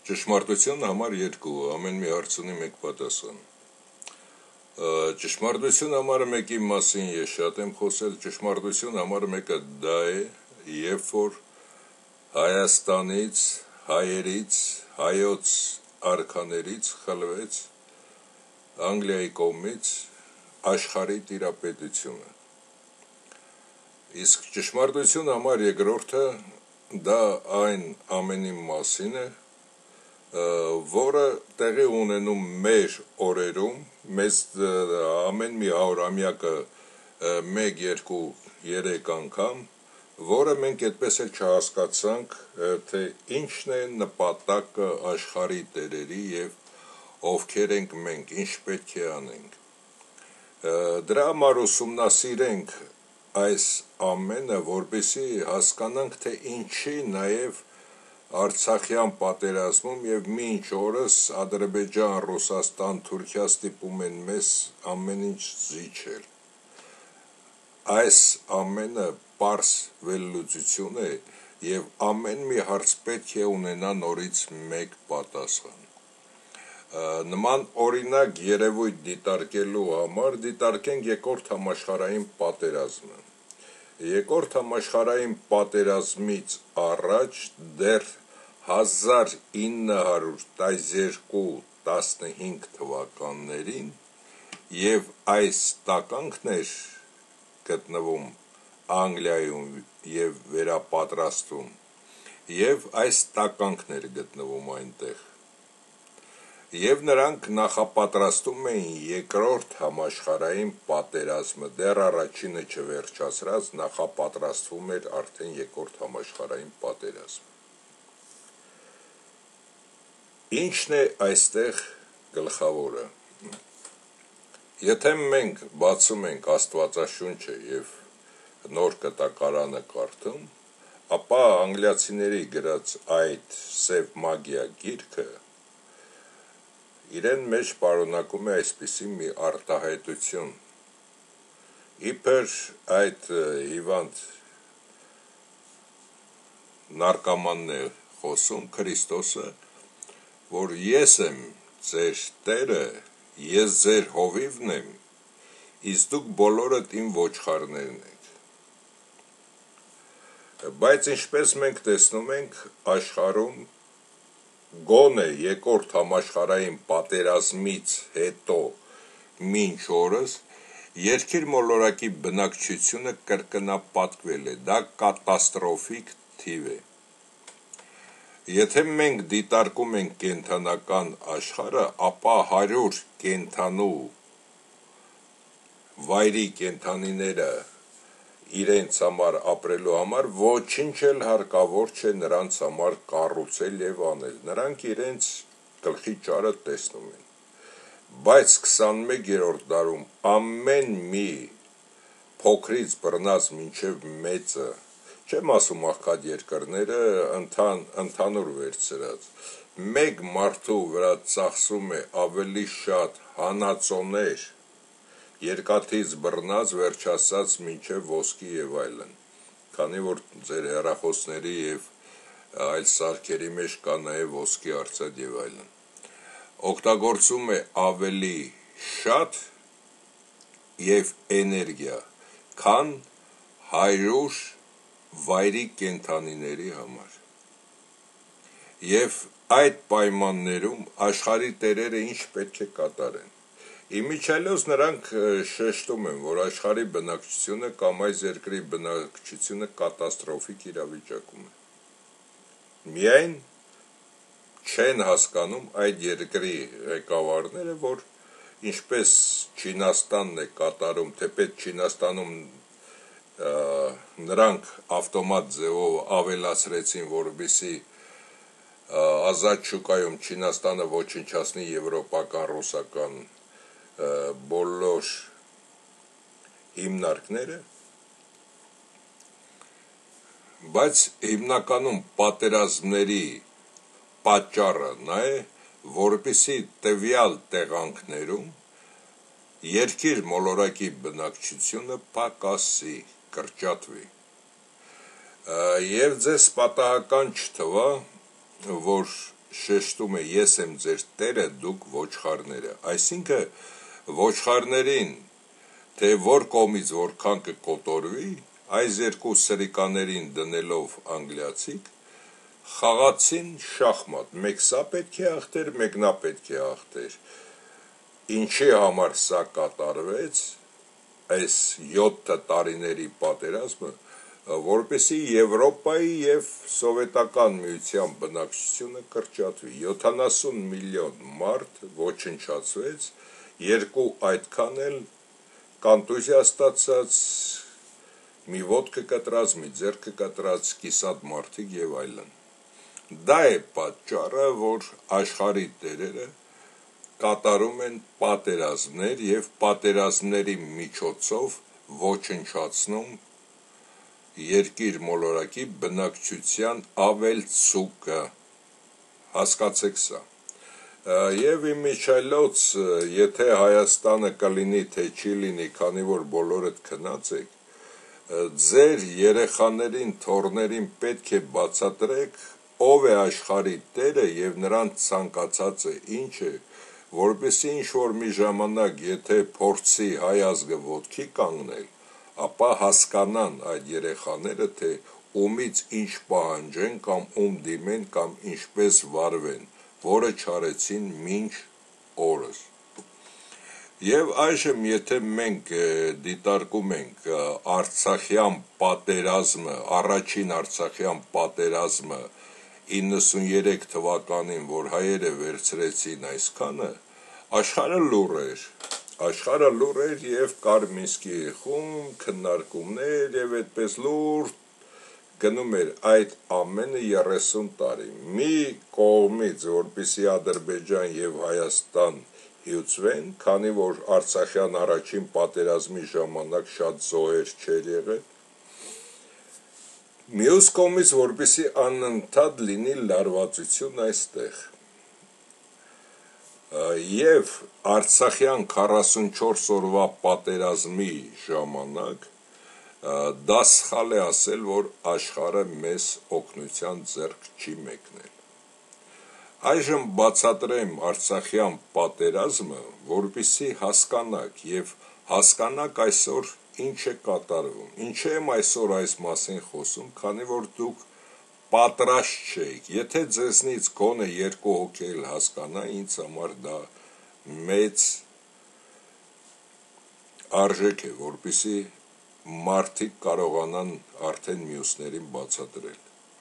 Ճշմարտության համար երկու, ամեն մի հարց ունի մեկ պատասխան։ Ճշմարտություն համարը մեկի մասին ես շատ եմ խոսել, ճշմարտություն համարը մեկը դա է, երբ որ Հայաստանից, հայերից, հայոց արքաներից խլվեց Անգլիայի կողմից աշխարհի տիրապետությունը։ Իսկ ճշմարտություն համար երկրորդը դա այն ամենի մասին է, որը տեղի ունենում մեր օրերում, մեզ ամեն մի 100-ամյակը 1, 2, 3 անգամ, որը մենք այդպես էլ չհասկացանք, թե ինչն է նպատակը աշխարհի տերերի եւ ովքեր ենք մենք, ինչ պետք է անենք։ Դրա համար ուսումնասիրենք այս ամենը, որպեսզի հասկանանք, թե ինչի նաեւ Արցախյան պատերազմում եւ մինչ օրս Ադրբեջան, Ռուսաստան, Թուրքիա ստիպում են մեզ ամեն ինչ զիջել։ Այս ամենը պարզ վերլուծություն է եւ ամեն մի հարց պետք է ունենա նորից մեկ պատասխան։ Նման օրինակ երևույթ դիտարկելու համար դիտարկենք երկրորդ համաշխարհային պատերազմը։ Երկրորդ համաշխարհային պատերազմից առաջ դեռ 1912-15 թվականներին եւ այս տականքներ գտնվում Անգլիայում եւ վերապատրաստում եւ այս տականքներ գտնվում այնտեղ եւ նրանք նախապատրաստում էին երկրորդ համաշխարհային պատերազմը, դեռ առաջինը չվերջացրած նախապատրաստվում էր արդեն երկրորդ համաշխարհային պատերազմը։ Ինչն է այստեղ գլխավորը։ Եթե մենք բացում ենք Աստվածաշունչը եւ նոր կտակարանը կարդում, ապա անգլիացիների գրած այդ սև մագիա գիրքը իրեն մեջ պարունակում է այսպիսի մի արտահայտություն։ Իբր այդ հիվանդ նարկոմանն է խոսում Քրիստոսը, որ ես եմ ձեր Տերը, ես ձեր հովիվն եմ, իսկ դուք բոլորդ իմ ոչխարներն եք։ Բայց ինչպես մենք տեսնում ենք աշխարհում գոնե երկրորդ համաշխարհային պատերազմից հետո մինչ օրս երկիր մոլորակի բնակչությունը կրկնապատկվել է, դա կատաստրոֆիկ թիվ է։ Եթե մենք դիտարկում ենք կենդանական աշխարհը, ապա 100 կենդանու վայրի կենդանիները իրենց համար ապրելու համար ոչինչ էլ հարկավոր չէ նրանց համար կառուցել եւ անել։ Նրանք իրենց գլխի ճարը տեսնում են։ Բայց 21-րդ դարում ամեն մի փոքրից բռնած մինչև մեծը, չեմ ասում աղքատ երկրները, ընդհանուր վերցրած, մեկ մարդու վրա ծախսում է ավելի շատ հանածոներ, երկաթից բռնած վերջացած մինչև ոսկի եւ այլն, քանի որ ձեր հեռախոսների եւ այլ սարքերի մեջ կա նաեւ ոսկի արծաթ եւ այլն, օգտագործում է ավելի շատ եւ էներգիա, քան 100 վայրի կենդանիների համար։ Եվ այդ պայմաններում աշխարհի տերերը ինչ պետք է կատարեն։ Իմիջիայլոց նրանք շեշտում են, որ աշխարհի բնակչությունը կամ այս երկրի բնակչությունը կատաստրոֆիկ իրավիճակում է։ Միայն չեն հասկանում այդ երկրի ղեկավարները, որ ինչպես Չինաստանն է կատարում, թեպետ Չինաստանում նրանք ավտոմատ ձևով ավելացրեցին, որովհետեւ ազատ շուկայում Չինաստանը ոչնչացնի եվրոպական, ռուսական բոլոր հիմնարկները, բայց հիմնականում պատերազմների պատճառը նա է, որպեսզի տվյալ տեղանքներում երկիր մոլորակի բնակչությունը պակասի, կրճատվի։ Եվ ձեզ պատահական չթվա, որ շեշտում է ես եմ ձեր տերը, դուք ոչխարները, այսինքն ոչխարներին թե որ կողմից որքան կկոտորվի, այս երկու սրիկաներին դնելով անգլիացիք խաղացին շախմատ, մեկ սա պետք է հաղթեր, մեկ նա պետք է հաղթեր, ինչի համար սա կատարվեց, այս 7 տարիների պատերազմը, որպեսզի Եվրոպայի եւ Սովետական միության բնակչությունը կրճատվի, 70 միլիոն մարդ ոչնչացվեց, երկու այդքան էլ կանտուզիաստացած, մի ոտքը կտրած, մի ձեռքը կտրած կիսատ մարդիկ եւ այլն։ Դա է պատճառը, որ աշխարհի տերերը կատարում են պատերազմներ եւ պատերազմների միջոցով ոչնչացնում երկիր մոլորակի բնակչության ավելցուկը, հասկացեք սա։ Եվ իմիջայլոց, եթե Հայաստանը կլինի, թե չի լինի, քանի որ բոլորդ քնած եք, ձեր երեխաներին, թոռներին պետք է բացատրեք, ով է աշխարհի տերը եւ նրան ցանկացած է ինչ է, որպեսզի ինչ-որ մի ժամանակ, եթե փորձի հայ ազգը ոտքի կանգնել, ապա հասկանան այդ երեխաները, թե ումից ինչ պահանջեն կամ ում դիմեն կամ ինչպես վարվեն, որը չարեցին մինչ օրս։ Եվ այժմ, եթե մենք դիտարկում ենք Արցախյան պատերազմը, առաջին Արցախյան պատերազմը 93 թվականին, որ հայերը վերցրեցին այսքանը, աշխարհը լուռ էր եւ կար Մինսկի խումբ, քննարկումներ եւ այդպես լուր գնում էր այդ ամենը 30 տարի։ Մի կողմից, որպեսզի Ադրբեջան եւ Հայաստան հյուծվեն, քանի որ Արցախյան առաջին պատերազմի ժամանակ շատ զոհեր չէր եղել, մյուս կողմից, որպեսզի անընդհատ լինի լարվածություն այստեղ։ Եվ Արցախյան 44 օրվա պատերազմի ժամանակ դա սխալ է ասել, որ աշխարհը մեզ օգնության ձեռք չի մեկնել։ Այժմ բացատրեմ Արցախյան պատերազմը, որպեսզի հասկանաք եւ հասկանաք այսօր ինչ է կատարվում։ Ինչ եմ այսօր այս մասին խոսում, քանի որ դուք պատրաստ չեք, եթե ձեզնից գոնե երկու հոգի էլ հասկանա, ինձ համար դա մեծ արժեք է, որպեսզի մարդիկ կարողանան արդեն մյուսներին բացատրել։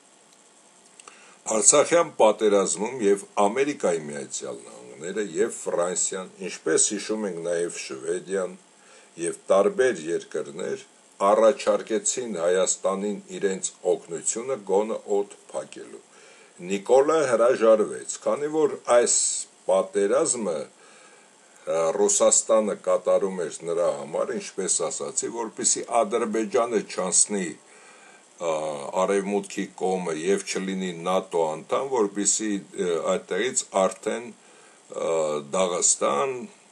Արցախյան պատերազմում եւ Ամերիկայի Միացյալ Նահանգները եւ Ֆրանսիան, ինչպես հիշում ենք նաեւ Շվեդիան եւ տարբեր երկրներ առաջարկեցին Հայաստանին իրենց օգնությունը գոնը օդ փակելու։ Նիկոլը հրաժարվեց, քանի որ այս պատերազմը Ռուսաստանը կատարում էր նրա համար, ինչպես ասացի, որպեսզի Ադրբեջանը չանցնի արևմուտքի կողմը եւ չլինի ՆԱՏՕ անդամ, որպեսզի այդտեղից արդեն Դաղստան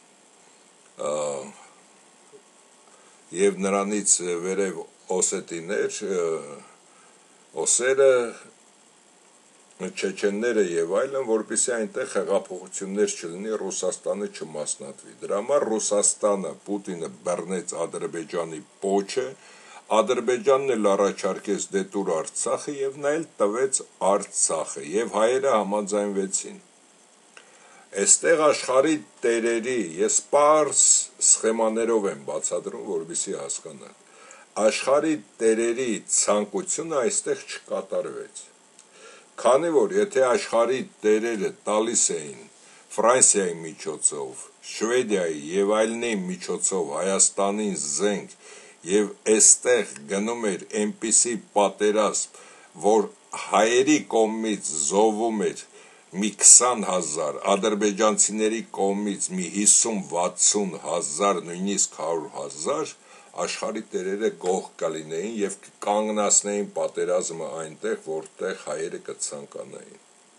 եւ նրանից վերև Օսետիներ, Օսերը, Չեչենները եւ այլն, որպեսզի այնտեղ հեղափոխություններ չլինի, Ռուսաստանը չմասնատվի։ Դրա համար Ռուսաստանը, Պուտինը բռնեց Ադրբեջանի պոչը, Ադրբեջանն էլ առաջարկեց դետուր Արցախը եւ նա էլ տվեց Արցախը եւ հայերը համաձայնվեցին։ Այստեղ աշխարհի տերերի, ես պարզ սխեմաներով եմ բացատրում, որպեսզի հասկանաք, աշխարհի տերերի ցանկությունը այստեղ չկատարվեց։ Քանի որ եթե աշխարհի տերերը տալիս էին Ֆրանսիայի միջոցով, Շվեդիայի եւ այլնի միջոցով Հայաստանին զենք եւ այստեղ գնում էր այնպիսի պատերազմ, որ հայերի կողմից զոհվում էր մի 20,000, ադրբեջանցիների կողմից մի 50-60 հազար, նույնիսկ 100,000, աշխարհի տերերը գող կլինեին եւ կանգնացնեին պատերազմը այնտեղ, որտեղ հայերը կցանկանային։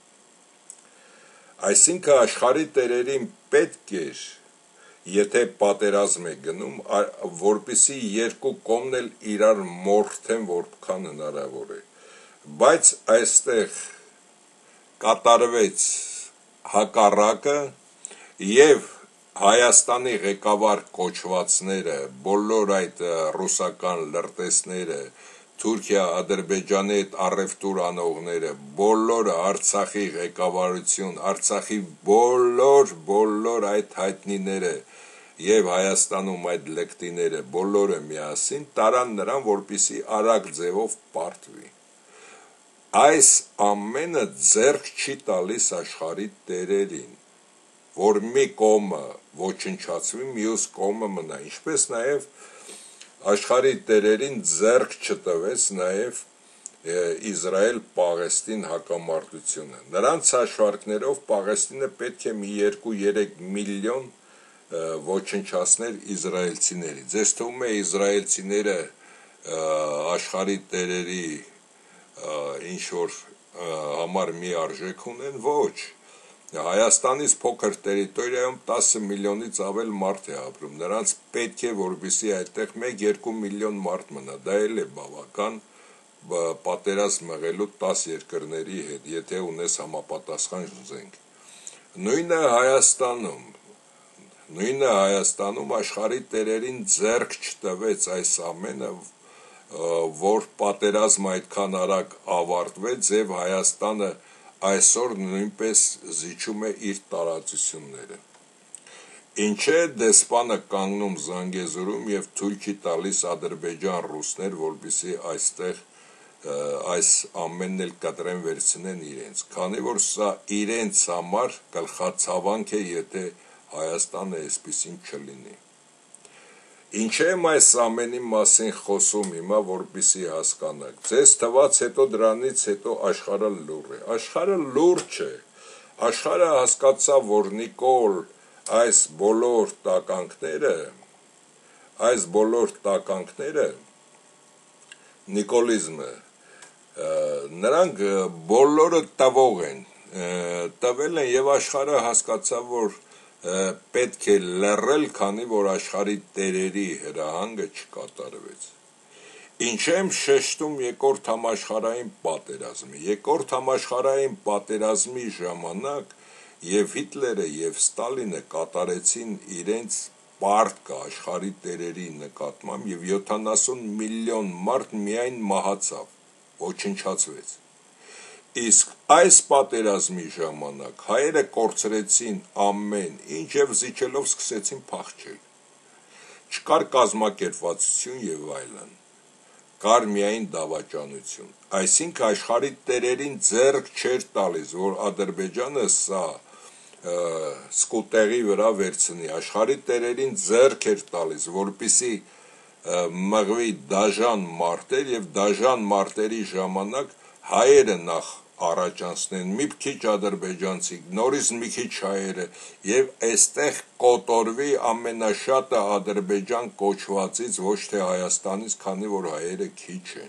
Այսինքն աշխարհի տերերին պետք էր, եթե պատերազմ է գնում, որպեսզի երկու կողմն էլ իրար մորթեն, որքան հնարավոր է։ Բայց այստեղ կատարվեց հակառակը եւ Հայաստանի ղեկավար կոչվածները, բոլոր այդ ռուսական լրտեսները, Թուրքիա, Ադրբեջանի այդ առևտուր անողները, բոլորը Արցախի ղեկավարություն, Արցախի բոլոր այդ հայտնիները եւ Հայաստանում այդ լեկտիները բոլորը միասին տարան նրան, որպիսի արագ ձևով պարտվի։ Այս ամենը ձեռք չի տալիս աշխարհի տերերին, որ մի կողմը ոչնչացվի, մյուս կողմը մնա, ինչպես նաև աշխարհի տերերին ձեռք չտվեց նաև Իսրայել-Պաղեստին հակամարտությունը։ Նրանց հաշվարկներով Պաղեստինը պետք է մի 2-3 միլիոն ոչնչացներ իսրայելցիների։ Ձեզ թվում է իսրայելցիները աշխարհի տերերի ինչ-որ համար մի արժեք ունեն, ոչ։ Հայաստանից փոքր տերիտորիայում 10 միլիոնից ավել մարդ է ապրում, նրանց պետք է որպեսզի այդտեղ 1-2 միլիոն մարդ մնա, դա էլ է բավական պատերազմ մղելու 10 երկրների հետ, եթե ունես համապատասխան զենք։ Նույնը Հայաստանում աշխարհի տերերին ձեռք չտվեց այս ամենը, որ պատերազմը այդքան արագ ավարտվեց եւ Հայաստանը այսօր նույնպես զիջում է իր տարածությունները։ Ինչ է դեսպանը կանգնում Զանգեզուրում եւ թույլ չի տալիս Ադրբեջան ռուսներ, որպեսզի այստեղ այս ամենն էլ կտրեն վերցնեն իրենց, քանի որ սա իրենց համար գլխացավանք է, եթե Հայաստանը այսպեսին չլինի։ Ինչ եմ այս ամենի մասին խոսում հիմա, որպեսզի հասկանաք։ Ձեզ թված հետո դրանից հետո աշխարհը լուր է։ Աշխարհը լուր չէ։ Աշխարհը հասկացավ, որ Նիկոլ այս բոլոր տականքները, նիկոլիզմը, նրանք բոլորը տվող են, տվել են եւ աշխարհը հասկացավ, որ պետք է լռել, քանի որ աշխարհի տերերի հրահանգը չկատարվեց։ Ինչ եմ շեշտում երկրորդ համաշխարհային պատերազմի։ Երկրորդ համաշխարհային պատերազմի ժամանակ եւ Հիտլերը եւ Ստալինը կատարեցին իրենց պարտքը աշխարհի տերերի նկատմամբ եւ 70 միլիոն մարդ միայն մահացավ, ոչնչացվեց։ Իսկ այս պատերազմի ժամանակ հայերը կորցրեցին ամեն ինչ եւ զիջելով սկսեցին փախչել։ Չկար կազմակերպվածություն եւ այլն, կար միայն դավաճանություն։ Այսինքն աշխարհի տերերին ձեռք չէր տալիս, որ Ադրբեջանը սա սկուտեղի վրա վերցնի, աշխարհի տերերին ձեռք էր տալիս, որպեսզի մղվի դաժան մարտեր եւ դաժան մարտերի ժամանակ հայերը նախ առաջանցնեն, մի քիչ ադրբեջանցի, նորից մի քիչ հայերը եւ այստեղ կոտորվի ամենաշատը Ադրբեջան կոչվածից, ոչ թե Հայաստանից, քանի որ հայերը քիչ են։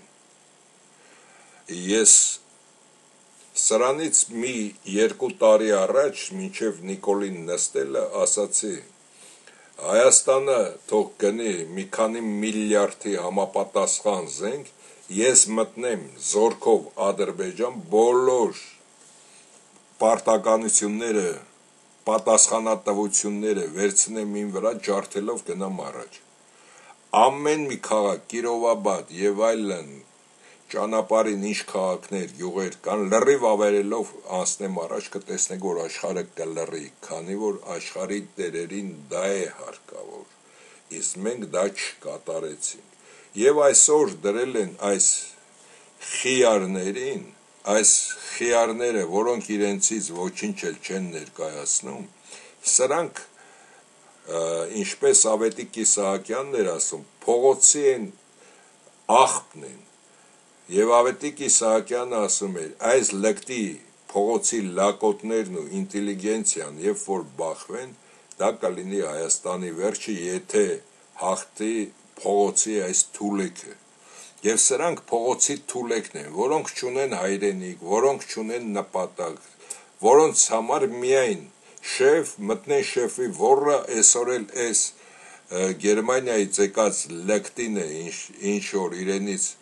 Ես սրանից մի 2 տարի առաջ, մինչև Նիկոլին նստելը, ասացի Հայաստանը թող գնի մի քանի միլիարդի համապատասխան զենք, ես մտնեմ զորքով Ադրբեջան, բոլոր պարտականությունները, պատասխանատվությունները վերցնեմ ին վրա, ջարդելով գնամ առաջ։ Ամեն մի քաղաք, Կիրովաբադ եւ այլն, ճանապարհին ինչ քաղաքներ, յուղեր կան, լրիվ ավերելով անցնեմ առաջ, կտեսնեք, որ աշխարհը կլռի, քանի որ աշխարհի տերերին դա է հարկավոր, իսկ մենք դա չկատարեցինք։ Եվ այսօր դրել են այս խիարներին, այս խիարները, որոնք իրենցից ոչինչ էլ չեն ներկայացնում, սրանք, ինչպես Ավետիք Իսահակյանն էր ասում, փողոցի են աղբն են, եւ Ավետիք Իսահակյանը ասում էր, այս լկտի փողոցի լակոտներն ու ինտելիգենցիան, երբ որ բախվեն, դա կլինի Հայաստանի վերջը, եթե հաղթի փողոցի այս թուլեքը։ Եվ սրանք փողոցի թուլեկն են, որոնք չունեն հայրենիք, որոնք չունեն նպատակ, որոնց համար միայն շեֆ, մտնեն շեֆի ոռը, այսօր էլ այս Գերմանիայից եկած լկտին է, ինչ որ իրենից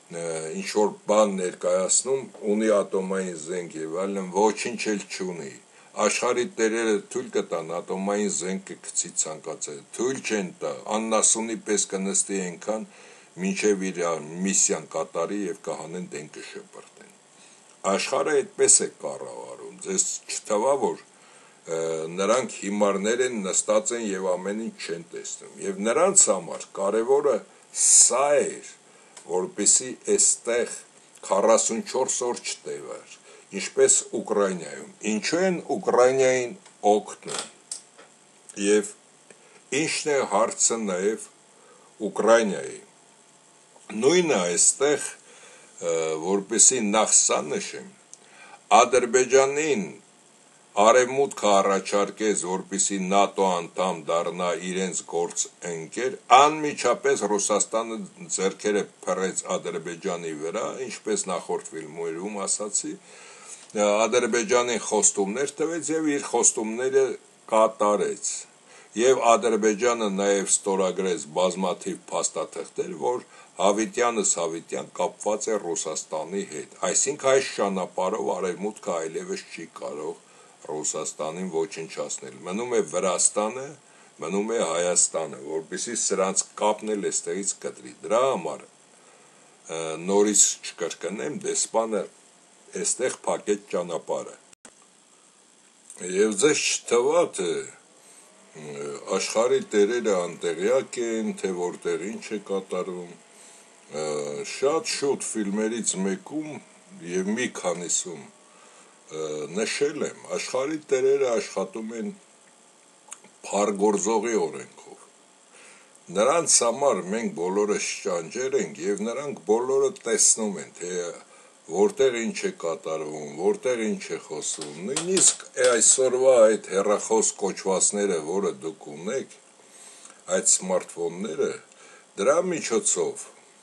ինչ-որ բան ներկայացնում, ունի ատոմային զենք եւ այլն, ոչինչ էլ չունի։ Աշխարհի տերերը թույլ կտան ատոմային զենքը գցի ցանկացած, թույլ չեն տա, աննասունի պես կնստի այնքան, մինչև իր միսիան կատարի եւ կհանեն դեն կշպրտեն։ Աշխարհը այդպես է կառավարում, ձեզ չթվա, որ նրանք հիմարներ են, նստած են եւ ամեն ինչ չեն տեսնում, եւ նրանց համար կարևորը սա էր, որպեսզի այստեղ 44 օր չտևար, ինչպես Ուկրաինայում։ Ինչու են Ուկրաինային օգնում եւ ինչն է հարցը նաեւ Ուկրաինայի։ Նույնը այստեղ, որպեսզի նախ սա նշեմ, Ադրբեջանին Արևմուտքը առաջարկեց, որպեսզի ՆԱՏՕ անդամ դառնա իրենց գործընկեր, անմիջապես Ռուսաստանը ձեռքերը փռեց Ադրբեջանի վրա, ինչպես նախորդ ֆիլմերում ասացի, Ադրբեջանին խոստումներ տվեց եւ իր խոստումները կատարեց։ Եվ Ադրբեջանը նաեւ ստորագրեց բազմաթիվ փաստաթղթեր, որ հավիտյան կապված է Ռուսաստանի հետ։ Այսինքն այս ճանապարհով Արևմուտքը այլևս չի կարող Ռուսաստանին ոչնչացնել, մնում է Վրաստանը, մնում է Հայաստանը, որպեսզի սրանց կապն էլ այստեղից կտրի։ Դրա համար նորից չկրկնեմ, դեսպանը այստեղ փակեց ճանապարհը։ Եվ ձեզ չթվա, թե աշխարհի տերերը անտեղյակ են, թե որտեղ ինչ է կատարում, շատ շուտ ֆիլմերից մեկում եւ մի քանիսում նշել եմ, աշխարհի տերերը աշխատում են փառգործողի օրենքով։ Նրանց համար մենք բոլորը շրջանջեր ենք եւ նրանք բոլորը տեսնում են, թե որտեղ ինչ է կատարվում, որտեղ ինչ է խոսում։ Նույնիսկ այսօրվա այդ հեռախոս կոչվածները, որը դուք ունեք, այդ սմարթֆոնները, դրա միջոցով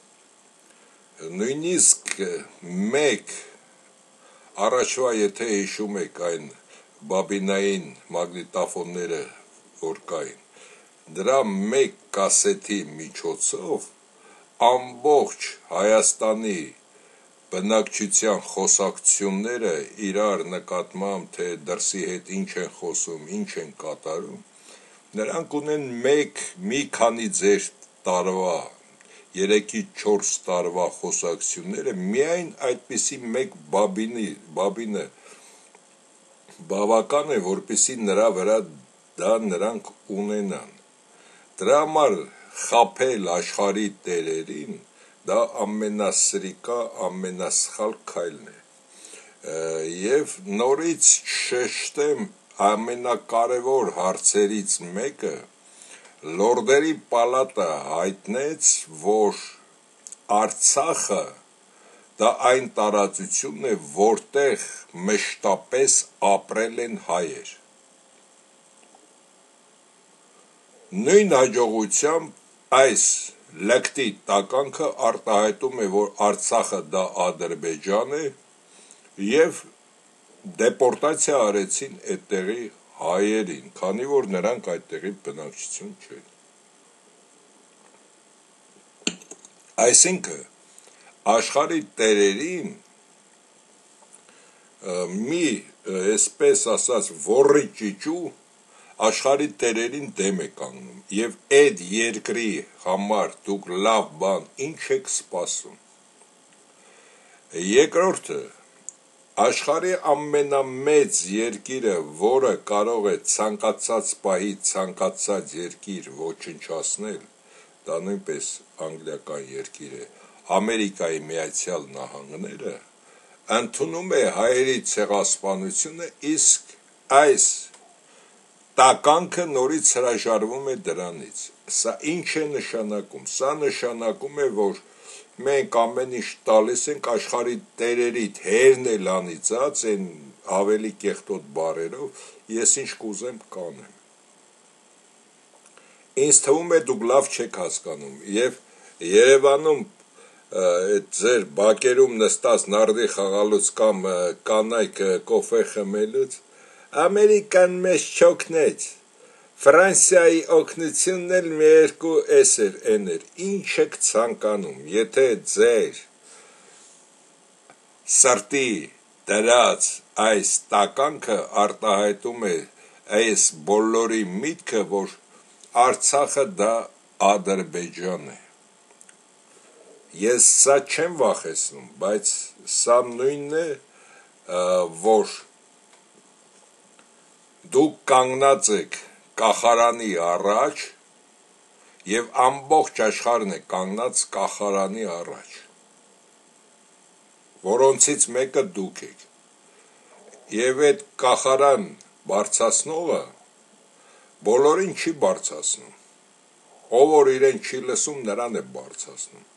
նույնիսկ մեկ Առաջվա, եթե հիշում եք այն բաբինային մագնիտոֆոնները, որ կային, դրա մեկ կասետի միջոցով ամբողջ Հայաստանի բնակչության խոսակցությունները իրար նկատմամբ, թե դրսի հետ ինչ են խոսում, ինչ են կատարում, նրանք ունեն մի քանի ձեր տարվա 3-4 տարվա խոսակցությունները միայն այդպիսի մեկ բաբինը բավական է, որպեսզի նրա վրա դա նրանք ունենան։ Դրա համար խաբել աշխարհի տերերին դա ամենասրիկա, ամենասխալ քայլն է։ Եվ նորից շեշտեմ ամենակարևոր հարցերից մեկը, Լորդերի պալատը հայտնեց, որ Արցախը դա այն տարածությունն է, որտեղ մշտապես ապրել են հայեր։ Նույն հաջողությամբ այս լկտի տականքը արտահայտում է, որ Արցախը դա Ադրբեջան է եւ դեպորտացիա արեցին այդտեղի հայերին, քանի որ նրանք այդտեղի բնակչություն չեն։ Այսինքն աշխարհի տերերին մի այսպես ասած ոռի ճիճու աշխարհի տերերին դեմ է կանգնում եւ այդ երկրի համար դուք լավ բան ինչ եք սպասում։ Երկրորդը աշխարհի ամենամեծ երկիրը, որը կարող է ցանկացած պահի ցանկացած երկիր ոչնչացնել, դա նույնպես անգլիական երկիր է, Ամերիկայի Միացյալ Նահանգները, ընդունում է հայերի ցեղասպանությունը, իսկ այս տականքը նորից հրաժարվում է դրանից։ Սա ինչ է նշանակում։ Սա նշանակում է, որ մենք ամեն ինչ տալիս ենք աշխարհի տերերիդ հերն էլ անիծած են ավելի կեղտոտ բառերով, ես ինչ կուզեմ կանեմ։ Ինձ թվում է դուք լավ չեք հասկանում եւ Երևանում այդ ձեր բակերում նստած նարդի խաղալուց կամ կանայք կոֆե խմելուց Ամերիկան մեզ չօգնեց, Ֆրանսիայի օգնությունն էլ մի երկու էս էր, այն էր, ինչ եք ցանկանում, եթե ձեր սրտի դրած այս տականքը արտահայտում է այս բոլորի միտքը, որ Արցախը դա Ադրբեջան է։ Ես սա չեմ վախեցնում, բայց սա նույնն է, որ դուք կանգնած եք կախարանի առաջ և ամբողջ աշխարհն է կանգնած կախարանի առաջ, որոնցից մեկը դուք եք, և այդ կախարան բարձրացնողը բոլորին չի բարձրացնում, ով որ իրեն չի լսում, նրան է բարձրացնում,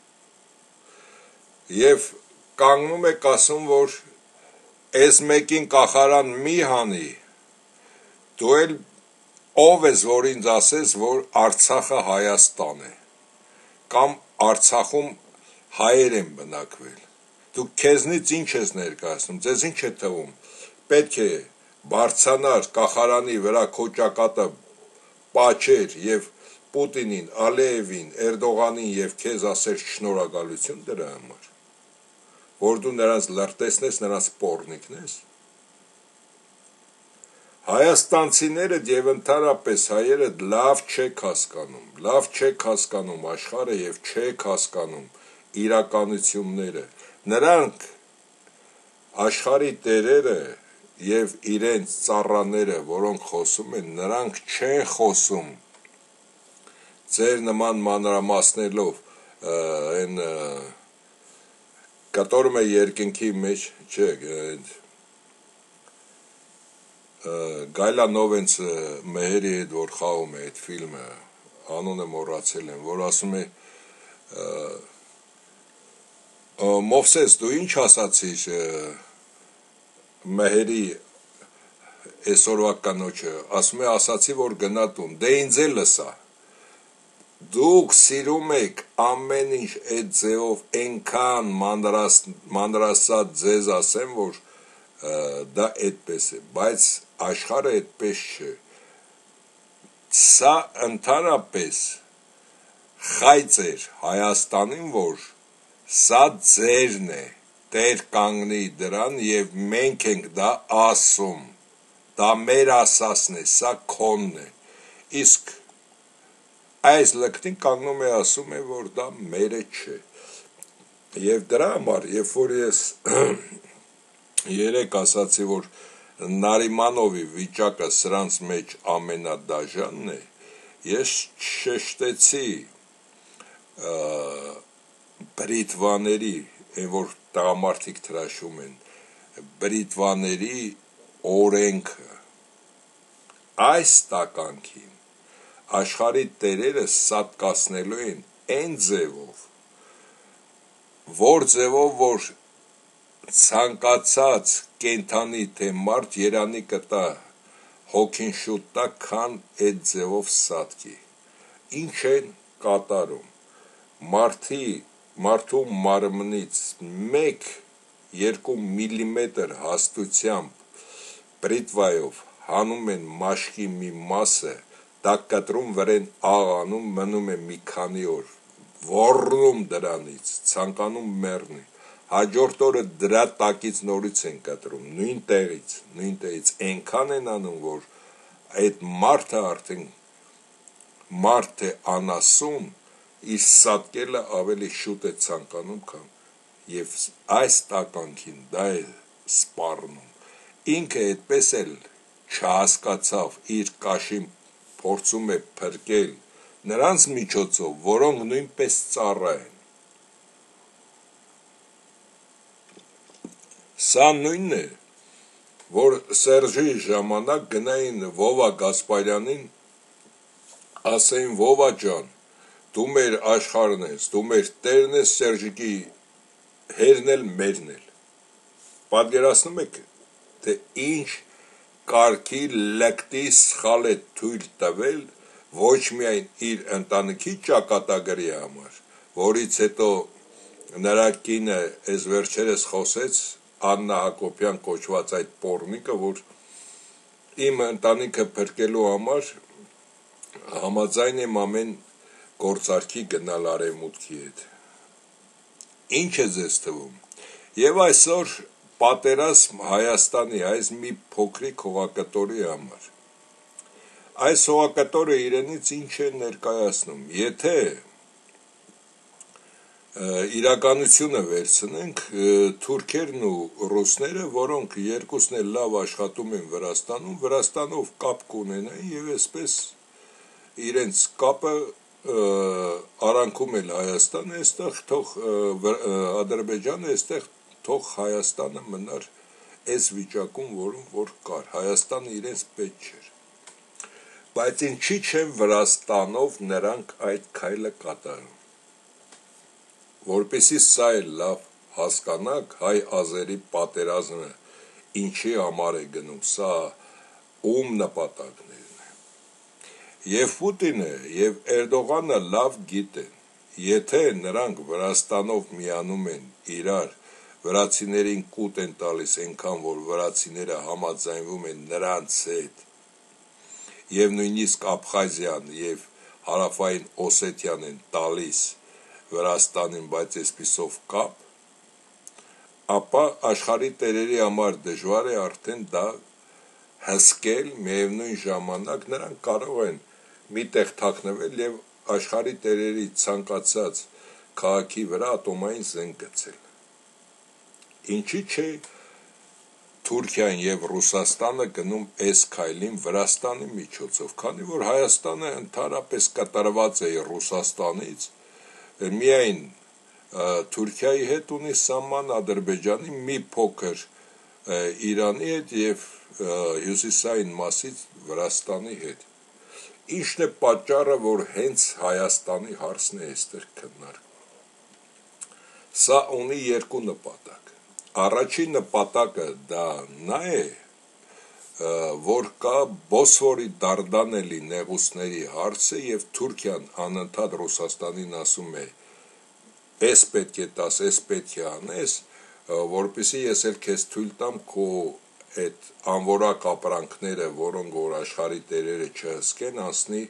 և կանգնում եք ասում, որ այս մեկին կախարան մի հանի, դու էլ ով ես, որ ինձ ասես, որ Արցախը Հայաստան է, կամ Արցախում հայեր են բնակվել, դու քեզնից ինչ ես ներկայացնում, ձեզ ինչ է թվում, պետք է բարձրանար կախարանի վրա քո ճակատը պաչեր և Պուտինին, Ալիևին, Էրդողանին և քեզ ասեր շնորհակալություն դրա համար, որ դու նրանց լրտեսնես, նրանց պոռնիկն ես, Հայաստանցիները և ընդհանրապես հայերը լավ չեք հասկանում աշխարհը և չեք հասկանում իրականությունները, նրանք աշխարհի տերերը և իրենց ծառաները, որոնք խոսում են, նրանք չեն խոսում ձեր նման մանրամասներով, այն կտորում է երկնքի մեջ, չէ, Գայլանովենց մեհերի հետ որ խաղում է այդ ֆիլմը, անունը մոռացել եմ, որ ասում է Մովսես, դու ինչ ասացիր մեհերի այսօրվա կնոջը, ասում է ասացի, որ գնա տուն, դե ինձ էլ լսա, դուք սիրում եք ամեն ինչ այդ ձևով այնքան մանրասած ձեզ ասեմ, որ դա այդպես է, բայց աշխարհը այդպես չէ, սա ընդհանրապես խայծ էր Հայաստանին, որ սա ձերն է, տեր կանգնի դրան և մենք ենք դա ասում, դա մեր ասածն է, սա քոնն է, իսկ այս լկտին կանգնում է ասում է, որ դա մերը չէ, և դրա համար, երբ որ ես երեկ ասացի, որ Նարիմանովի վիճակը սրանց մեջ ամենադաժանն է, ես շեշտեցի բրիտվաների, այն որ տղամարդիկ թրաշում են, բրիտվաների օրենքը, այս տականքին աշխարհի տերերը սատկացնելու են այն ձևով, որ ցանկացած կենդանի թե մարդ երանի կտա հոգին շուտ տա, քան այդ ձևով սատկի, ինչ են կատարում, մարդու մարմնից 1-2 միլիմետր հաստությամբ բրիտվայով հանում են մաշկի մի մասը, դա կտրում վրեն աղանում, մնում է մի քանի օր, ոռնում դրանից, ցանկանում մեռնի, հաջորդ օրը դրա տակից նորից են կտրում, նույն տեղից, այնքան են անում, որ այդ մարդը արդեն մարդ է անասուն, իր սատկելը ավելի շուտ է ցանկանում, և այս տականքին դա է սպառնում, ինքը այդպես էլ չհասկացավ, իր կաշին փորձում է փրկել նրանց միջոցով, որոնք նույնպես ծառա են, Սա նույնն է, որ Սերժի ժամանակ գնային Վովա Գասպարյանին, ասեին Վովա ջան, դու մեր աշխարհն ես, դու մեր տերն ես, Սերժիկի հերն էլ մերն էլ, պատկերացնում եք, թե ինչ կարգի լկտի սխալ է թույլ տվել, ոչ միայն իր ընտանիքի ճակատագրի համար, որից հետո նրա կինը այս վերջերս խոսեց, Աննա Հակոբյան կոչված այդ պոռնիկը, որ իմ ընտանիքը փրկելու համար համաձայն եմ ամեն գործարքի գնալ արևմուտքի հետ։ Ինչ է ձեզ թվում, Եվ այսօր պատերազմ Հայաստանի այս մի փոքրիկ հողակտորի համար։ Այս հողակտորը իրենից ինչ է ներկայացնում։ Եթե իրականությունը վերցնենք, թուրքերն ու ռուսները, որոնք երկուսն էլ լավ աշխատում են Վրաստանում, Վրաստանով կապ կունենային եւ այսպես իրենց կապը արանքում էլ Հայաստանը, այստեղ թող Ադրբեջանը, այստեղ թող Հայաստանը մնար այս վիճակում, որ կար, Հայաստանը իրենց պետք չէր։ Բայց ինչի՞ չեն Վրաստանով նրանք այդ քայլը կատարում։ Որպեսզի սա էլ լավ հասկանաք, հայ-ազերի պատերազմը ինչի համար է գնում, սա ում նպատակներն է։ Եվ Պուտինը եւ Էրդողանը լավ գիտեն, եթե նրանք Վրաստանով միանում են իրար, վրացիներին կուտ են տալիս այնքան, որ վրացիները համաձայնվում են նրանց հետ, եւ նույնիսկ Աբխազիան եւ Հարավային Օսետիան են տալիս Վրաստանին, բայց այսպիսով կապ, ապա աշխարհի տերերի համար դժվար է արդեն դա հսկել, միևնույն ժամանակ նրանք կարող են միտեղ թաքնվել եւ աշխարհի տերերի ցանկացած քաղաքի վրա ատոմային զենք գցել։ Ինչի՞ չէ Թուրքիան եւ Ռուսաստանը գնում այս քայլին Վրաստանի միջոցով, քանի որ Հայաստանը ընդհանրապես կտրված է Ռուսաստանից, միայն Թուրքիայի հետ ունի սահման, Ադրբեջանի մի փոքր Իրանի հետ եւ հյուսիսային մասից Վրաստանի հետ։ Ինչն է պատճառը, որ հենց Հայաստանի հարցն է այստեղ քննարկվում։ Սա ունի երկու նպատակ։ Առաջին նպատակը դա նա է, որ կա Բոսֆորի Դարդանելի նեղուցների հարցը եւ Թուրքիան անընդհատ Ռուսաստանին ասում է. «Էս պետք է տաս, էս պետք է անես, որպեսզի ես էլ քեզ թույլ տամ քո այդ անորակ ապրանքները, որոնք որ աշխարհի տերերը չհսկեն, անցնի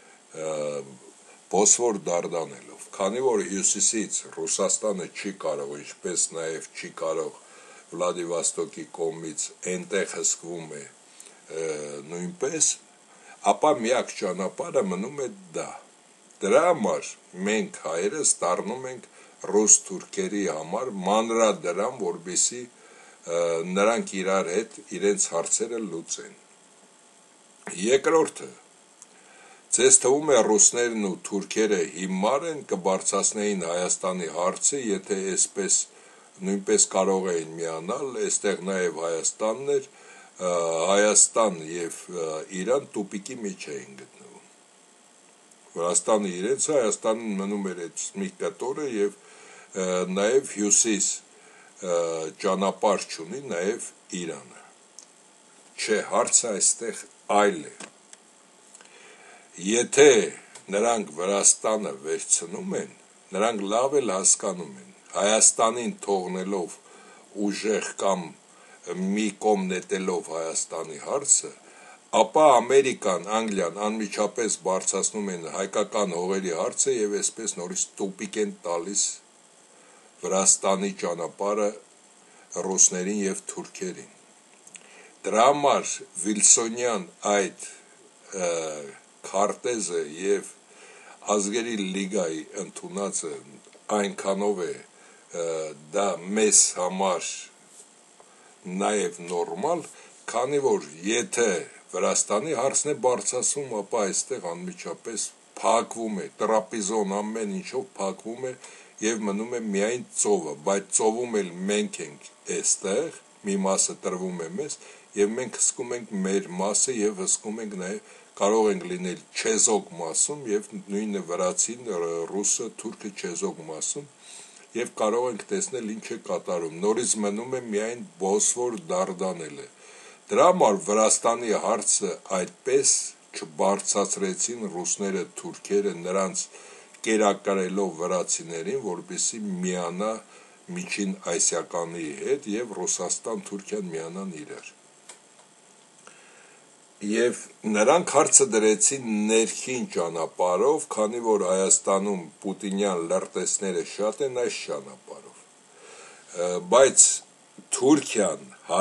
Բոսֆոր Դարդանելով»։ Քանի որ հյուսիսից Ռուսաստանը չի կարող, ինչպես նաեւ չի կարող Վլադիվոստոկի կողմից այնտեղ հսկվում է նույնպես, ապա միակ ճանապարհը մնում է դա։ Դրա համար մենք հայերս դառնում ենք ռուս-թուրքերի համար մանրադրամ, որպեսզի նրանք իրար հետ իրենց հարցերը լուծեն։ Երկրորդը, ձեզ թվում է ռուսներն ու թուրքերը հիմար են, կբարձրացնեին Հայաստանի հարցը, եթե այսպես նույնպես կարող էին միանալ, այստեղ նաև Հայաստանն էր, Հայաստան եւ Իրան տուպիկի մեջ էին գտնվում։ Վրաստանը իրենց, Հայաստանին մնում էր այդ մի կտորը եւ նաեւ հյուսիս ճանապարհ չունի նաեւ Իրանը։ Չէ, հարցը այստեղ այլ է։ Եթե նրանք Վրաստանը վերցնում են, նրանք լավ էլ հասկանում են, Հայաստանին թողնելով ուժեղ կամ մի կողմ նետելով Հայաստանի հարցը, ապա Ամերիկան, Անգլիան անմիջապես բարձրացնում են հայկական հողերի հարցը եւ այսպես նորից տուպիկ են տալիս Վրաստանի ճանապարհը ռուսներին եւ թուրքերին։ Դրա համար Վիլսոնյան այդ քարտեզը եւ ազգերի լիգայի ընդունածը այնքանով է դա մեզ համար նաև նորմալ, քանի որ եթե Վրաստանի հարցն է բարձրացում, ապա այստեղ անմիջապես փակվում է, տրապիզոն ամեն ինչով փակվում է եւ մնում է միայն ծովը, բայց ծովում էլ մենք ենք այստեղ, մի մասը տրվում է մեզ եւ մենք հսկում ենք մեր մասը եւ հսկում ենք նաեւ կարող ենք լինել չեզոք մասում եւ նույնը վրացին, ռուսը, թուրքը չեզոք մասում եւ կարող ենք տեսնել ինչ է կատարում։ Նորից մնում է միայն Բոսֆոր Դարդանելը։ Դրա համար Վրաստանի հարցը այդպես չբարձրացրեցին ռուսները, թուրքերը նրանց կերակրելով վրացիներին, որպեսզի միանա միջին ասիականի հետ եւ Ռուսաստան, Թուրքիան միանան իրար։ Եվ նրանք հարցը դրեցին ներքին ճանապարհով, քանի որ Հայաստանում պուտինյան լրտեսները շատ են այս ճանապարհով։ բայց Թուրքիան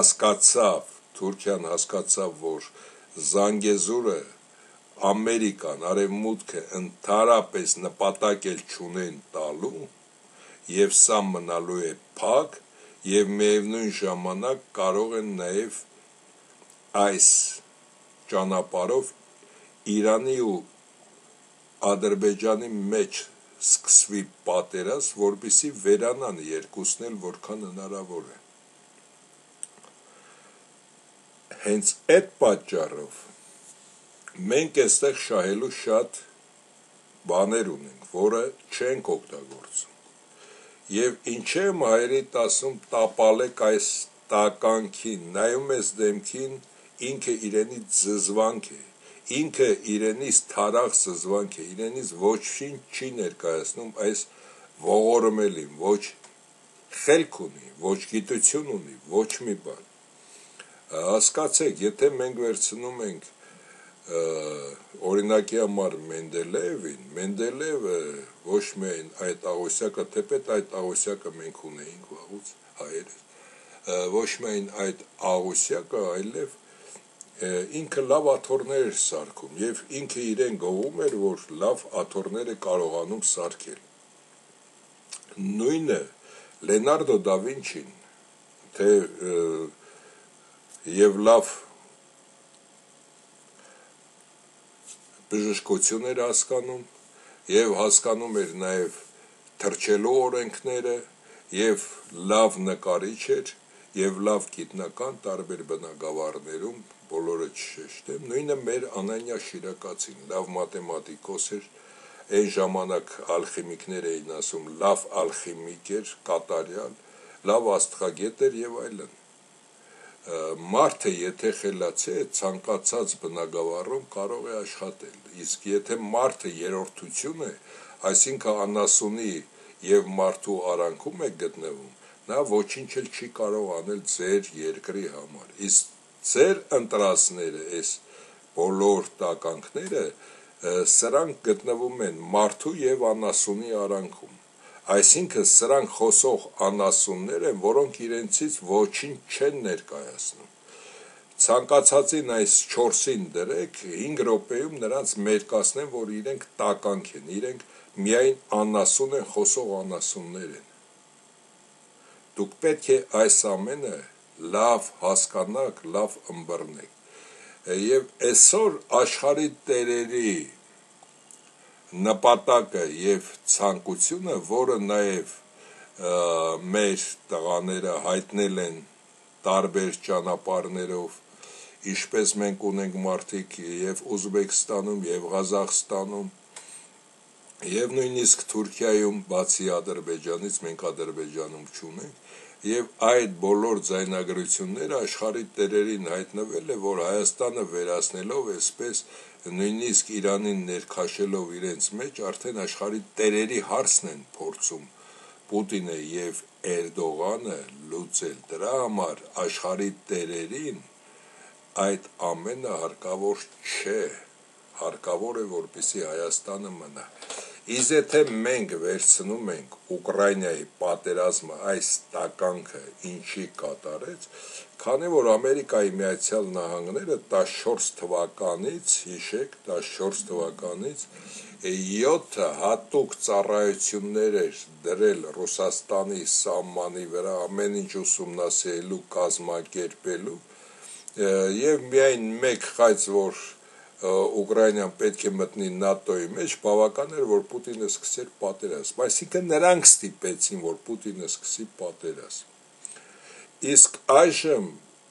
հասկացավ, որ Զանգեզուրը, Ամերիկան, Արևմուտքը ընդհանրապես նպատակ էլ չունեն տալու, եւ սա մնալու է փակ, եւ միևնույն ժամանակ կարող են նաեւ այս ճանապարհով Իրանի ու Ադրբեջանի մեջ սկսվի պատերազմ, որպեսզի վերանան երկուսն էլ որքան հնարավոր է։ Հենց այդ պատճառով մենք այստեղ շահելու շատ բաներ ունենք, որը չենք օգտագործում։ Եվ ինչ եմ հայերիդ ասում, տապալեք այս տականքին, նայում ես դեմքին, ինքը իրենից զզվանք է, ինքը իրենից թարախ զզվանք է, իրենից ոչինչ չի ներկայացնում այս ողորմելին, ոչ խելք ունի, ոչ գիտություն ունի, ոչ մի բան։ Հասկացեք, եթե մենք վերցնում ենք օրինակի համար Մենդելեևին, Մենդելեևը ոչ միայն այդ աղոսյակը, թեպետ այդ աղոսյակը մենք ունեինք վաղուց հայերս, ոչ միայն այդ աղոսյակը, այլև ինքը լավ աթոռներ էր սարքում եւ ինքը իրեն գովում էր, որ լավ աթոռներ է կարողանում սարքել։ Նույնը Լեոնարդո դա Վինչին, թե եւ լավ բժշկություն էր հասկանում եւ հասկանում էր նաեւ թռչելու օրենքները եւ լավ նկարիչ էր եւ լավ գիտնական տարբեր բնագավառներում, բոլորը չշեշտեմ, նույնը մեր Անանյա Շիրակացին, լավ մաթեմատիկոս էր, այն ժամանակ ալխիմիկներ էին ասում, լավ ալխիմիկ էր, կատարյալ, լավ աստղագետ էր եւ այլն։ Մարդը եթե խելացի է, ցանկացած բնագավառում կարող է աշխատել, իսկ եթե մարդը երրորդություն է, այսինքն անասունի եւ մարդու արանքում է գտնվում, նա ոչինչ էլ չի կարող անել ձեր երկրի համար, իսկ ձեր ընտրածները, այս բոլոր տականքները, սրանք գտնվում են մարդու եւ անասունի արանքում, այսինքն սրանք խոսող անասուններ են, որոնք իրենցից ոչինչ չեն ներկայացնում։ Ցանկացածին այս 4-ին դրեք, 5 րոպեում նրանց մերկացնեն, որ իրենք տականք են, իրենք միայն անասուն են, խոսող անասուններ են։ Դուք պետք է այս ամենը լավ հասկանաք, լավ ըմբռնեք։ Եվ այսօր աշխարհի տերերի նպատակը եւ ցանկությունը, որը նաեւ մեր տղաները հայտնել են տարբեր ճանապարհներով, ինչպես մենք ունենք մարդիկ եւ Ուզբեկստանում եւ Ղազախստանում եւ նույնիսկ Թուրքիայում, բացի Ադրբեջանից, մենք Ադրբեջանում չունենք, եւ այդ բոլոր ձայնագրությունները աշխարհի տերերին հայտնվել է, որ Հայաստանը վերացնելով, այսպես նույնիսկ Իրանին ներքաշելով իրենց մեջ, արդեն աշխարհի տերերի հարցն են փորձում Պուտինը եւ Էրդողանը լուծել։ Դրա համար աշխարհի տերերին այդ ամենը հարկավոր չէ, հարկավոր է, որպեսզի Հայաստանը մնա։ Իսկ եթե մենք վերցնում ենք Ուկրաինայի պատերազմը, այս տականքը ինչի կատարեց, քանի որ Ամերիկայի Միացյալ Նահանգները 14 թվականից, հիշեք, 14 թվականից 7 հատուկ ծառայություններ էր դրել Ռուսաստանի սահմանի վրա, ամեն ինչ ուսումնասիրելու, կազմակերպելու, եւ միայն մեկ խայծ, որ Ուկրաինան պետք է մտնի ՆԱՏՕ-ի մեջ, բավական էր, որ Պուտինը սկսեր պատերազմ, այսինքն նրանք ստիպեցին, որ Պուտինը սկսի պատերազմ։ Իսկ այժմ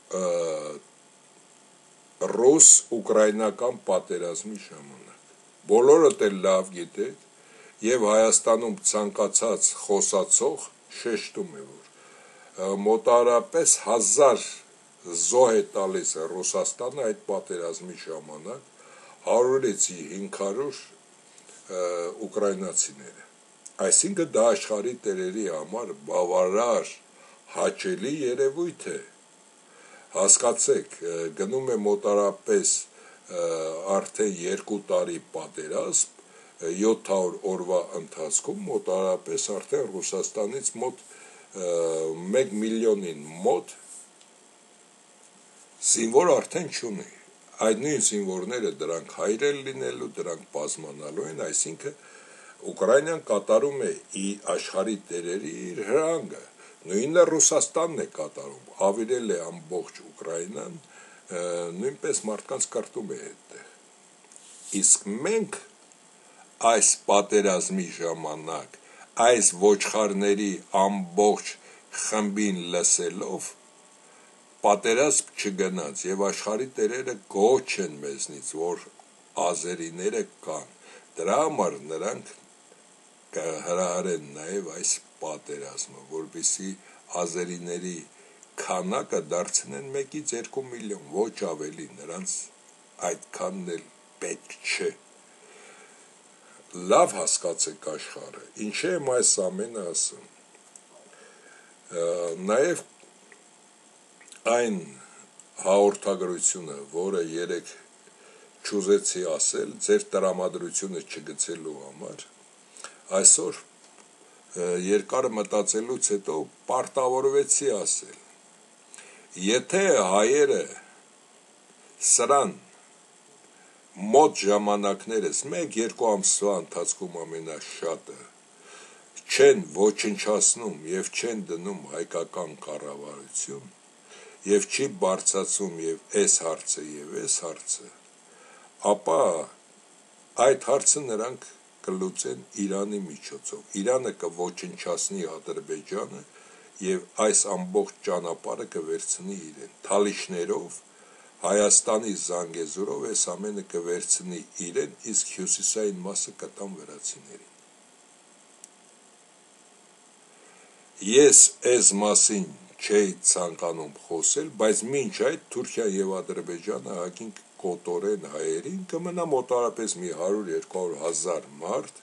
ռուս-ուկրաինական պատերազմի ժամանակ բոլորդ էլ լավ գիտեք, եւ Հայաստանում ցանկացած խոսացող շեշտում է, որ մոտավորապես 1000 զոհ է տալիս Ռուսաստանը այդ պատերազմի ժամանակ, 100-ից 500 ուկրաինացիները։ Այսինքն դա աշխարհի տերերի համար բավարար հաճելի երևույթ է։ Հասկացեք, գնում է մոտավորապես արդեն 2 տարի պատերազմ, 700 օրվա ընթացքում մոտավորապես արդեն Ռուսաստանից մոտ 1 միլիոնին մոտ զինվոր արդեն չունի։ Այդ նույն զինվորները դրանք հայր են լինելու, դրանք բազմանալու են, այսինքն Ուկրաինան կատարում է աշխարհի տերերի իր հրանգը, նույնը Ռուսաստանն է կատարում, ավիրել է ամբողջ Ուկրաինան, նույնպես մարդկանց կրտում է հետեղ։ Իսկ մենք այս պատերազմի ժամանակ այս ոչխարների ամբողջ խմբին լսելով պատերազմ չգնաց եւ աշխարհի տերերը գոչ են մեզնից, որ ազերիները կան, դրա համար նրանք կհրահարեն նաև այս պատերազմը, որպեսզի ազերիների քանակը դարձնեն 1-ից 2 միլիոն, ոչ ավելի, նրանց այդքանն էլ պետք չէ։ Լավ հասկացեք աշխարհը, ինչ եմ այս ամենը ասում։ Նաև այն հաղորդագրությունը, որը երեք չուզեցի ասել, ձեր տրամադրությունը չգցելու համար, այսօր երկար մտածելուց հետո պարտավորվեցի ասել, եթե հայերը սրան մոտ ժամանակներս 1-2 ամսվա ընթացքում ամենաշատը չեն ոչնչացնում եւ չեն դնում հայկական կառավարություն եւ չի բարձրացում եւ այս հարցը եւ այս հարցը, ապա այդ հարցը նրանք կլուծեն Իրանի միջոցով, Իրանը կոչնչացնի Ադրբեջանը եւ այս ամբողջ ճանապարհը կվերցնի իրեն, թալիշներով, Հայաստանի Զանգեզուրով այս ամենը կվերցնի իրեն, իսկ հյուսիսային մասը կտան վրացիներին։ Ես այս մասին չէի ցանկանում խոսել, բայց մինչ այդ Թուրքիա եւ Ադրբեջանը հակին կոտորեն հայերին, կմնա մոտարապես մի 100-200 հազար մարդ,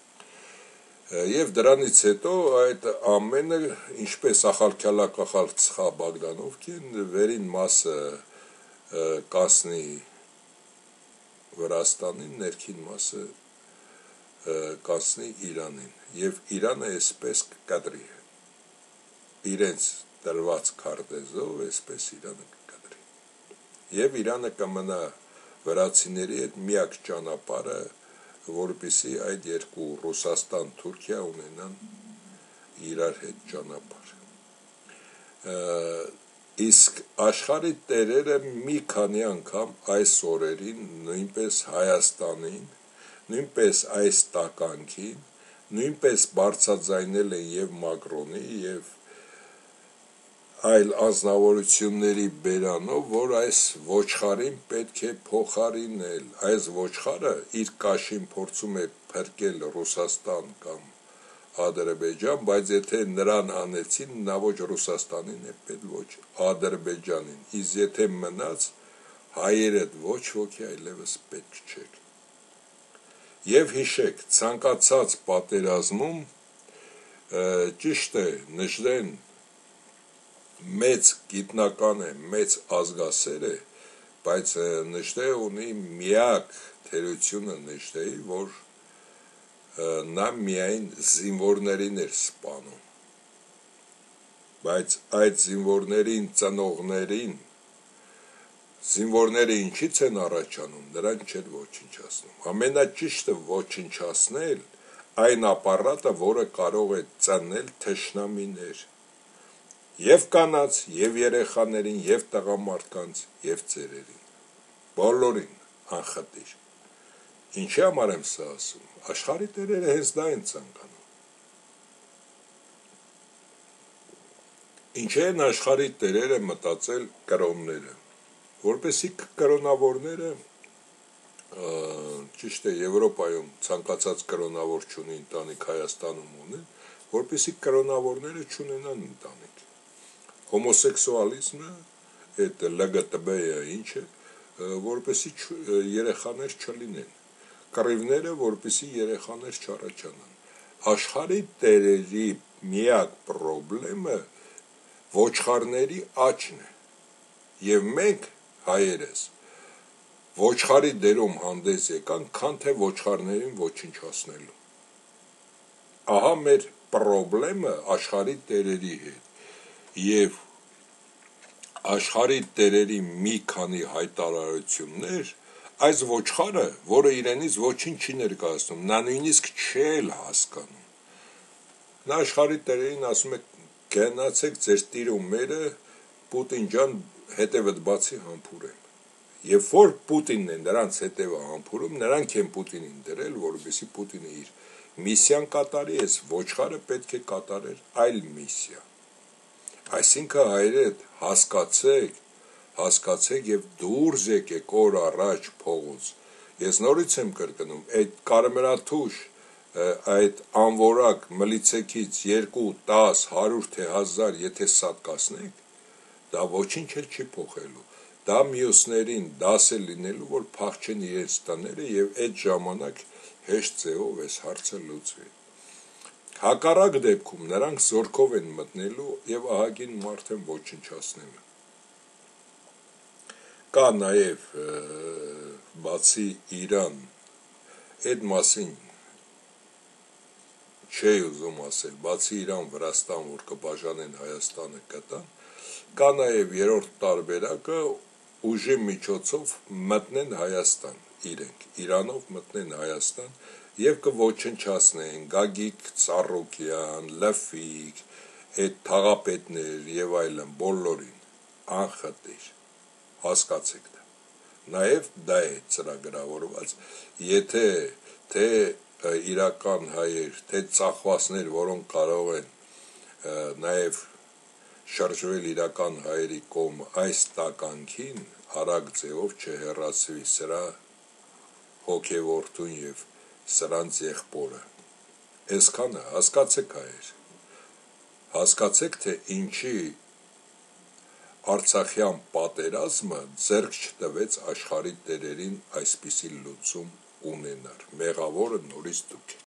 եւ դրանից հետո այդ ամենը, ինչպես ախալքյալակախալ ծխա Բագդանովքին, վերին մասը կասնի Վրաստանին, ներքին մասը կասնի Իրանին, եւ Իրանը այսպես կկադրի, իրենց տրված քարտեզով այսպես Իրանը կկադրի, եւ Իրանը կմնա վրացիների հետ միակ ճանապարհը, որպեսզի այդ երկու Ռուսաստան, Թուրքիա ունենան իրար հետ ճանապարհ։ Իսկ աշխարհի տերերը մի քանի անգամ այս օրերին, նույնպես Հայաստանին, նույնպես այս տականքին, նույնպես բարձրաձայնել են եւ Մակրոնի եւ այլ անձնավորությունների բերանով, որ այս ոչխարին պետք է փոխարինել, այս ոչխարը իր կաշին փորձում է փրկել Ռուսաստան կամ Ադրբեջան, բայց եթե նրան անեցին, նա ոչ Ռուսաստանին է պետք, ոչ Ադրբեջանին, իսկ եթե մնաց, հայերդ ոչ ոքի այլևս պետք չեք։ Եվ հիշեք, ցանկացած պատերազմում ճիշտ է, նժդեն մեծ գիտնական է, մեծ ազգասեր է, բայց նժդե ունի միակ թերությունը նժդեի, որ նա միայն զինվորներին էր սպանում, բայց այդ զինվորներին ծնողներին, զինվորները ինչից են առաջանում, նրան չէր ոչնչացնում, ամենաճիշտը ոչնչացնել այն ապարատը, որը կարող է ծննել թշնամիներ, եւ կանանց, եւ երեխաներին, եւ տղամարդկանց, եւ ծերերին, բոլորին անխտիր։ Ինչի համար եմ սա ասում, աշխարհի տերերը հենց դա են ցանկանում։ Ինչ են աշխարհի տերերը մտածել կրոնները, որպեսզի կրոնավորները, ճիշտ է, Եվրոպայում ցանկացած կրոնավոր չունի ընտանիք, Հայաստանում ունեն, որպեսզի կրոնավորները չունենան ընտանիք։ Հոմոսեքսուալիզմը, այդ ԼԳՏԲ-ը ինչ է, որպեսզի երեխաներ չլինեն, կռիվները, որպեսզի երեխաներ չառաջանան։ Աշխարհի տերերի միակ խնդրը ոչխարների աճն է, եւ մենք հայերս ոչխարի դերում հանդես եկանք, քան թե ոչխարներին ոչնչացնելու։ Ահա մեր պրոբլեմը աշխարհի տերերի հետ եւ աշխարհի տերերի մի քանի հայտարարություններ այս ոչխարը, որը իրենից ոչինչ չի ներկայացնում, նա նույնիսկ չի հասկանում։ Նա աշխարհի տերերին ասում է գնացեք ձեր տիրումերը Պուտին ջան հետևդ բացի համբուրեմ։ Երբ որ Պուտինն է նրանց հետևը համբուրում, նրանք են Պուտինին դրել, որովհետեւ Պուտինը իր միսիան կատարի, այս ոչխարը պետք է կատարեր այլ միսիա։ Այսինքն հայրդ հասկացեք եւ դուրս եկեք օր առաջ փողոց։ Ես նորից եմ կրկնում, այդ կարմրաթուշ այդ անորակ մլիցեքից 2, 10, 100 թե 1000 եթե սատկացնեք, դա ոչինչ էլ չի փոխելու։ Դա մյուսներին դաս է լինելու, որ փախչեն իրենց տները եւ այդ ժամանակ հեշտ ձևով այս հարցը լուծվի։ Հակառակ դեպքում նրանք զորքով են մտնելու եւ ահագին մարդ են ոչնչացնելու։ Կա նաեւ բացի Իրան, այդ մասին չի ուզում ասել, բացի Իրան, Վրաստան, որ կբաժանեն Հայաստանը կտան, կա նաև երրորդ տարբերակը ուժի միջոցով մտնեն Հայաստան, իրենք Իրանով մտնեն Հայաստան եւ կոչնչացնեն Գագիկ Ծառուկյան, Լֆիկ, այդ թաղապետներ եւ այլն բոլորին անխտիր, հասկացեք դա։ Նաև դա է ծրագրավորված, եթե թե իրական հայեր, թե ծախվածներ, որոնք կարող են նաև շրջվել իրական հայերի կողմ այս տականքին, արագ ձևով չհեռացվի սրա հոգևորթուն եւ սրանց եղբորը։ Այսքանը հասկացեք հայեր, հասկացեք, թե ինչի Արցախյան պատերազմը ձեռք չտվեց աշխարհի տերերին այսպիսի լուծում ունենալ։ Մեղավորը նորից դուք